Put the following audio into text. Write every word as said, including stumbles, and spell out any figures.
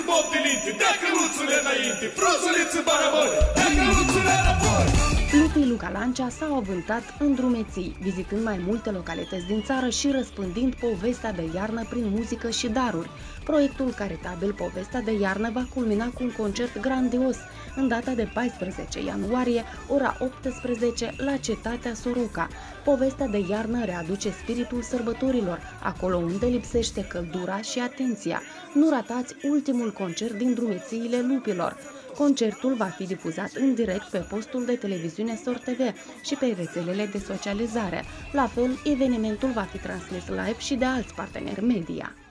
mobilite, dea căluțule înainte, fruzuliți în barabări, dea căluțule înapoi. Lupii Luca Lancea s-au avântat în drumeții, vizitând mai multe localități din țară și răspândind povestea de iarnă prin muzică și daruri. Proiectul caritabil Povestea de iarnă va culmina cu un concert grandios în data de paisprezece ianuarie, ora optsprezece, la cetatea Soroca. Povestea de iarnă readuce spiritul sărbătorilor, acolo unde lipsește căldura și atenția. Nu ratați ultimul concert din drumețiile lupilor. Concertul va fi difuzat în direct pe postul de televiziune Sor T V și pe rețelele de socializare. La fel, evenimentul va fi transmis live și de alți parteneri media.